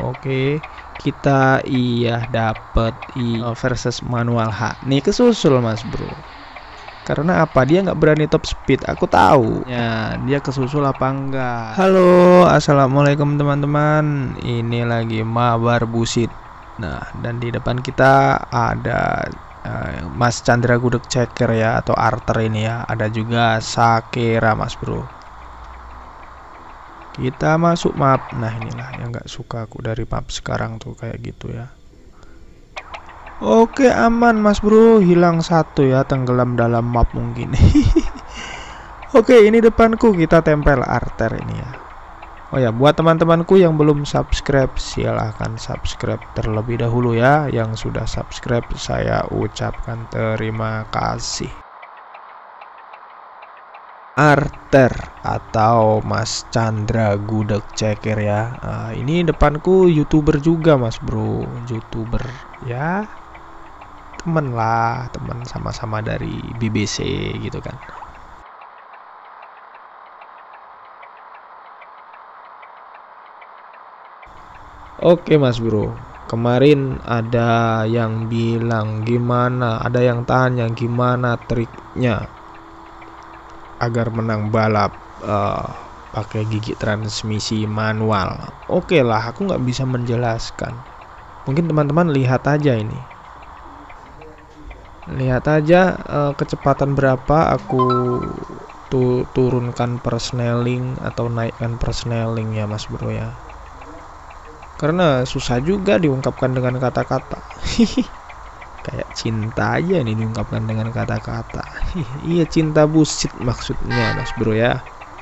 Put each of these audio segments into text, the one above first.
Oke, kita dapet versus manual H. Nih kesusul Mas Bro. Karena apa? Dia nggak berani top speed. Aku tahu. Ya, dia kesusul apa enggak? Halo, assalamualaikum teman-teman. Ini lagi mabar busit. Nah, dan di depan kita ada Mas Chandra Gudeg Ceker ya, atau Arter ini ya. Ada juga Sakera Mas Bro. Kita masuk map. Nah, inilah yang nggak suka aku dari map sekarang tuh kayak gitu ya. Oke, aman Mas Bro, hilang satu ya, tenggelam dalam map mungkin. Oke, ini depanku kita tempel Arter ini ya. Oh ya, buat teman-temanku yang belum subscribe, silahkan subscribe terlebih dahulu ya. Yang sudah subscribe saya ucapkan terima kasih. Arter atau Mas Chandra Gudeg Ceker ya. Ini depanku YouTuber juga Mas Bro, YouTuber ya. Temen lah, temen sama-sama dari BBC gitu kan. Oke Mas Bro, kemarin ada yang bilang gimana, ada yang tanya gimana triknya agar menang balap pakai gigi transmisi manual. Oke lah, aku nggak bisa menjelaskan. Mungkin teman-teman lihat aja ini. Lihat aja kecepatan berapa aku turunkan persneling atau naikkan persneling ya Mas Bro ya. Karena susah juga diungkapkan dengan kata-kata. Kayak cinta aja nih diungkapkan dengan kata-kata. Iya, cinta busit maksudnya Mas Bro ya.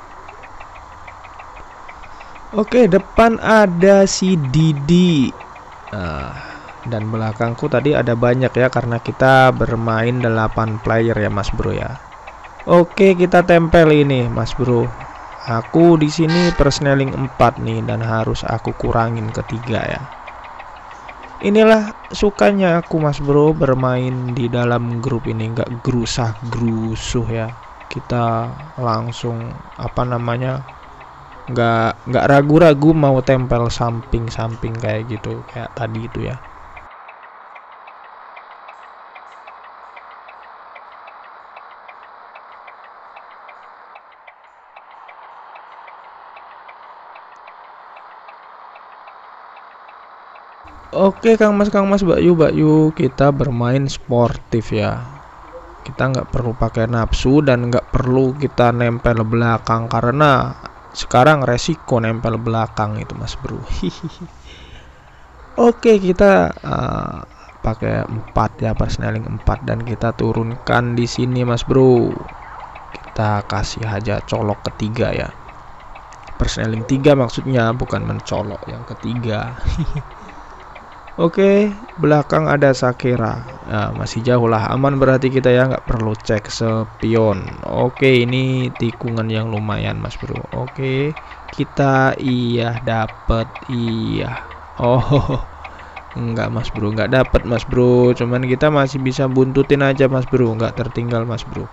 Oke, depan ada si Didi. Dan belakangku tadi ada banyak ya, karena kita bermain 8 player ya Mas Bro ya. Oke, kita tempel ini Mas Bro. Aku di sini persneling 4 nih, dan harus aku kurangin ke 3 ya. Inilah sukanya aku Mas Bro bermain di dalam grup ini, nggak gerusah-gerusuh ya. Kita langsung apa namanya, nggak ragu-ragu mau tempel samping-samping kayak gitu, kayak tadi itu ya. Oke Kang Mas, Mbak Yu, kita bermain sportif ya. Kita nggak perlu pakai nafsu dan nggak perlu kita nempel belakang, karena sekarang resiko nempel belakang itu Mas Bro. Oke, kita pakai 4 ya, persneling 4, dan kita turunkan di sini Mas Bro. Kita kasih aja colok ketiga ya. Persneling 3 maksudnya, bukan mencolok yang ketiga. Oke, belakang ada Sakera. Nah, masih jauh lah, aman berarti kita ya, nggak perlu cek spion. Oke, ini tikungan yang lumayan Mas Bro. Oke, kita dapet Oh, enggak Mas Bro, nggak dapet Mas Bro. Cuman kita masih bisa buntutin aja Mas Bro, nggak tertinggal Mas Bro.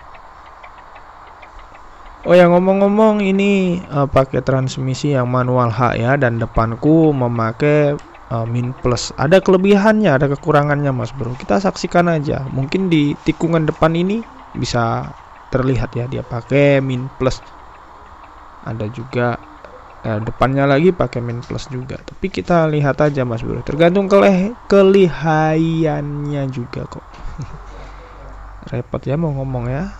Oh ya, ngomong-ngomong ini pakai transmisi yang manual H ya, dan depanku memakai min plus. Ada kelebihannya, ada kekurangannya Mas Bro. Kita saksikan aja. Mungkin di tikungan depan ini bisa terlihat ya, dia pakai min plus. Ada juga depannya lagi pakai min plus juga. Tapi kita lihat aja Mas Bro. Tergantung kelihayannya juga kok. Repot ya mau ngomong ya.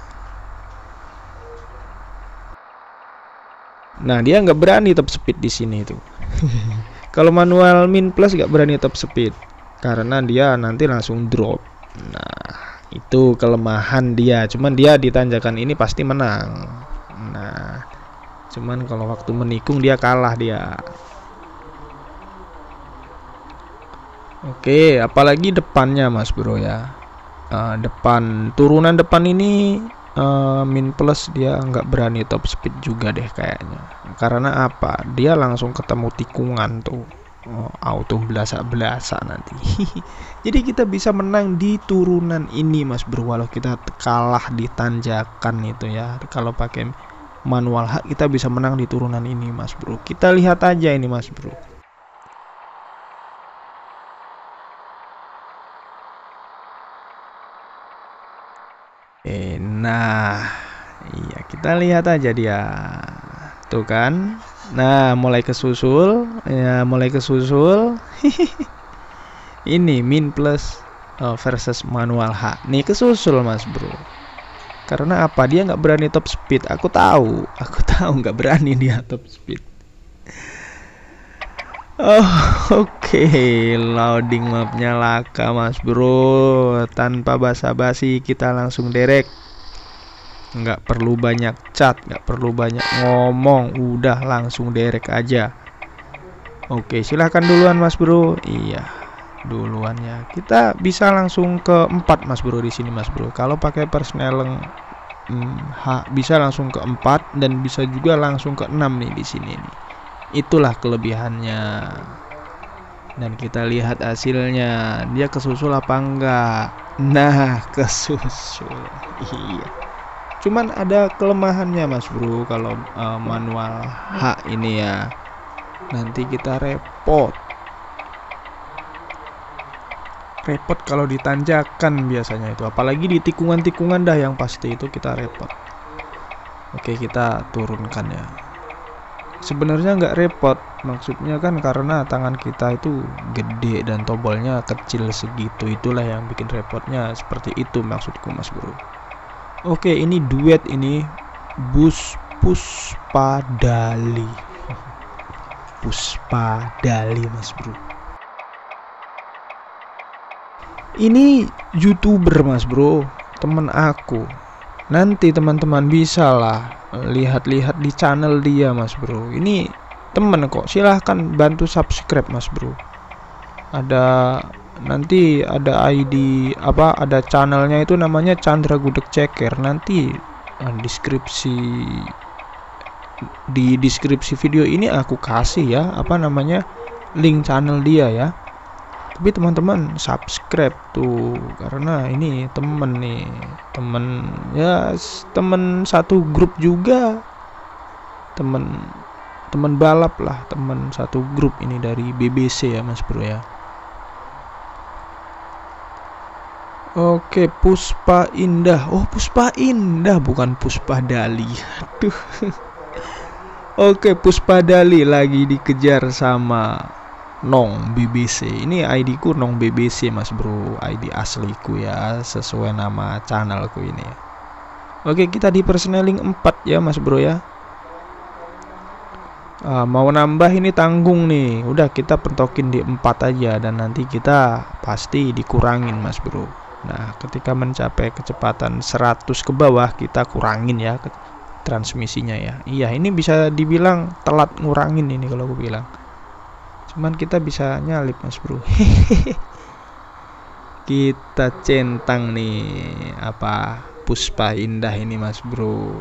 Nah, dia nggak berani top speed di sini tuh. Kalau manual min plus gak berani top speed, karena dia nanti langsung drop. Nah, itu kelemahan dia. Cuman dia di tanjakan ini pasti menang. Nah, cuman kalau waktu menikung dia kalah dia. Oke, apalagi depannya Mas Bro ya. Turunan depan ini min plus dia nggak berani top speed juga deh kayaknya. Karena apa? Dia langsung ketemu tikungan tuh. Auto belasa-belasa nanti. Jadi kita bisa menang di turunan ini Mas Bro, walau kita kalah di tanjakan itu ya. Kalau pakai manual H kita bisa menang di turunan ini Mas Bro. Kita lihat aja ini Mas Bro. Nah, iya kita lihat aja dia. Tuh kan. Nah, mulai kesusul, ya mulai kesusul. Ini min plus versus manual H. Nih kesusul Mas Bro. Karena apa? Dia nggak berani top speed. Aku tahu nggak berani dia top speed. Oh, oke. Loading mapnya Laka Mas Bro. Tanpa basa-basi kita langsung direct. Nggak perlu banyak chat, nggak perlu banyak ngomong, udah langsung direct aja. Oke, silahkan duluan Mas Bro. Iya, duluan ya. Kita bisa langsung ke 4 Mas Bro di sini Mas Bro. Kalau pakai persnel bisa langsung ke 4 dan bisa juga langsung ke 6 nih di sini nih. Itulah kelebihannya. Dan kita lihat hasilnya, dia kesusul apa enggak. Nah, kesusul. Iya. Cuman ada kelemahannya Mas Bro kalau manual H ini ya. Nanti kita repot kalau ditanjakan biasanya itu, apalagi di tikungan-tikungan dah yang pasti itu kita repot. Oke, kita turunkan ya. Sebenarnya nggak repot, maksudnya kan karena tangan kita itu gede dan tombolnya kecil segitu, itulah yang bikin repotnya, seperti itu maksudku Mas Bro. Oke, ini duet ini Puspa Dali Mas Bro. Ini YouTuber Mas Bro, temen aku. Nanti teman-teman bisa lah lihat-lihat di channel dia Mas Bro. Ini temen kok, silahkan bantu subscribe Mas Bro. Nanti ada ID ada channelnya itu namanya Chandra Gudeg Ceker. Nanti di deskripsi video ini aku kasih ya link channel dia ya. Tapi teman-teman subscribe tuh, karena ini temen satu grup juga, temen balap lah, temen satu grup ini dari BBC ya Mas Bro ya. Oke, Puspa Indah. Oh, Puspa Indah bukan Puspa Dali. Aduh. Oke, Puspa Dali lagi dikejar sama Nong BBC. Ini ID ku Nong BBC Mas Bro, ID asliku ya, sesuai nama channelku ini ya. Oke, kita di persneling 4 ya Mas Bro ya. Mau nambah ini tanggung nih, udah kita pentokin di 4 aja, dan nanti kita pasti dikurangin Mas Bro. Nah, ketika mencapai kecepatan 100 ke bawah kita kurangin ya transmisinya ya. Iya, ini bisa dibilang telat ngurangin ini kalau aku bilang. Cuman kita bisa nyalip Mas Bro. Kita centang nih Puspa Indah ini Mas Bro.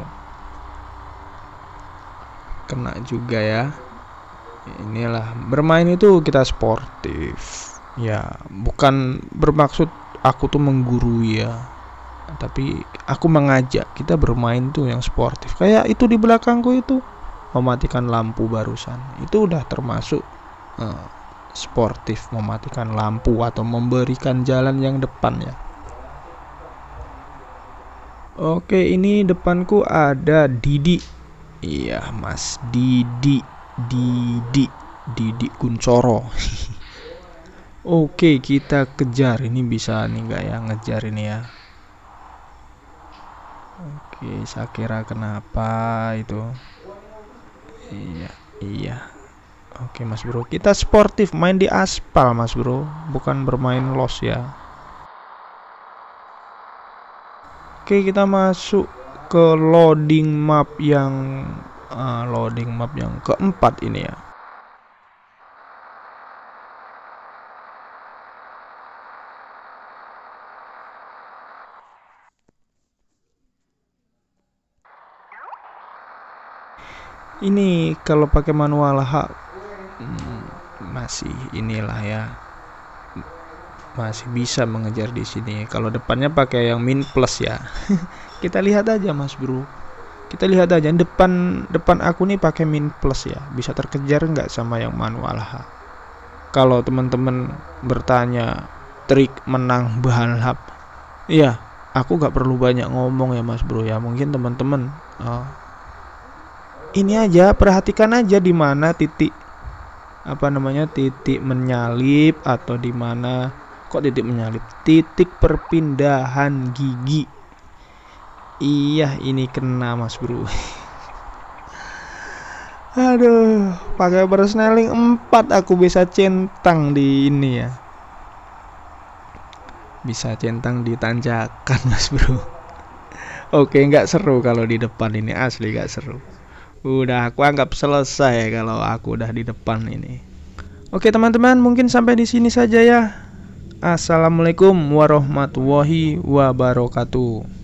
Kena juga ya. Inilah, bermain itu kita sportif. Ya, bukan bermaksud aku tuh menggurui ya. Tapi aku mengajak kita bermain tuh yang sportif. Kayak itu di belakangku itu mematikan lampu barusan. Itu udah termasuk sportif, mematikan lampu atau memberikan jalan yang depan ya. Oke, ini depanku ada Didi. Iya Mas Didi Kuncoro. Oke, kita kejar. Ini bisa nih gak ya ngejar ini ya. Oke, saya kira kenapa itu. Iya. Oke Mas Bro, kita sportif, main di aspal Mas Bro, bukan bermain los ya. Oke, kita masuk ke loading map yang keempat ini ya. Ini kalau pakai manual masih inilah ya, masih bisa mengejar di sini. Kalau depannya pakai yang min plus ya. Kita lihat aja Mas Bro, kita lihat aja depan aku nih pakai min plus ya, bisa terkejar nggak sama yang manual H. Kalau teman-teman bertanya trik menang balap, iya aku gak perlu banyak ngomong ya Mas Bro ya. Mungkin teman-teman ini aja, perhatikan aja di mana titik titik menyalip, atau di mana kok titik menyalip, titik perpindahan gigi. Iya, ini kena Mas Bro. Aduh, pakai persneling 4 aku bisa centang di ini ya. Bisa centang di tanjakan Mas Bro. Oke, nggak seru kalau di depan ini, asli nggak seru. Udah aku anggap selesai kalau aku udah di depan ini. Oke teman-teman, mungkin sampai di sini saja ya. Assalamualaikum warahmatullahi wabarakatuh.